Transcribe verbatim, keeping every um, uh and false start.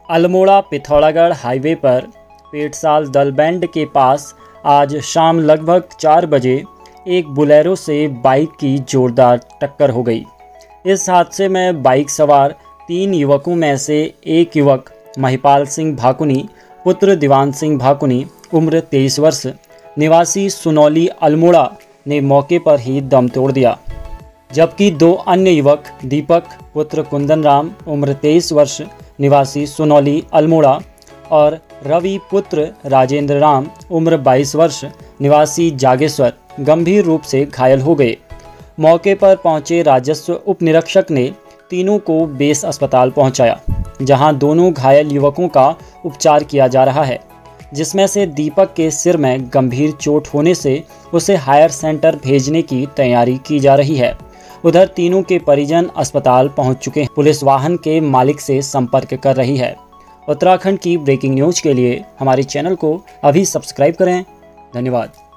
Almora Pithoragarh highway पर पेटसाल दलबैंड के पास आज शाम लगभग चार बजे एक बुलेरो से बाइक की जोरदार टक्कर हो गई। इस हादसे में बाइक सवार तीन युवकों में से एक युवक महिपाल सिंह भाकुनी पुत्र दीवान सिंह भाकुनी उम्र तेईस वर्ष निवासी सुनौली अल्मोड़ा ने मौके पर ही दम तोड़ दिया, जबकि दो अन्य युवक दीपक पुत्र कुंदन राम उम्र तेईस वर्ष निवासी सुनौली अल्मोड़ा और रवि पुत्र राजेंद्र राम उम्र बाईस वर्ष निवासी जागेश्वर गंभीर रूप से घायल हो गए। मौके पर पहुंचे राजस्व उप निरीक्षक ने तीनों को बेस अस्पताल पहुंचाया, जहां दोनों घायल युवकों का उपचार किया जा रहा है, जिसमें से दीपक के सिर में गंभीर चोट होने से उसे हायर सेंटर भेजने की तैयारी की जा रही है। उधर तीनों के परिजन अस्पताल पहुंच चुके हैं। पुलिस वाहन के मालिक से संपर्क कर रही है। उत्तराखंड की ब्रेकिंग न्यूज के लिए हमारे चैनल को अभी सब्सक्राइब करें। धन्यवाद।